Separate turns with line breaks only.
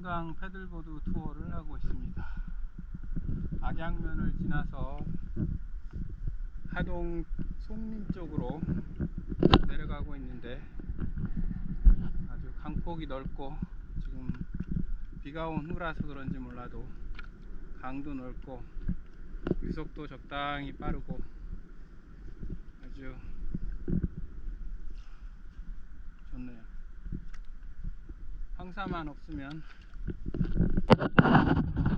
한강 패들보드 투어를 하고 있습니다. 악양면을 지나서 하동 송림 쪽으로 내려가고 있는데 아주 강폭이 넓고 지금 비가 온 후라서 그런지 몰라도 강도 넓고 유속도 적당히 빠르고 아주 좋네요. 황사만 없으면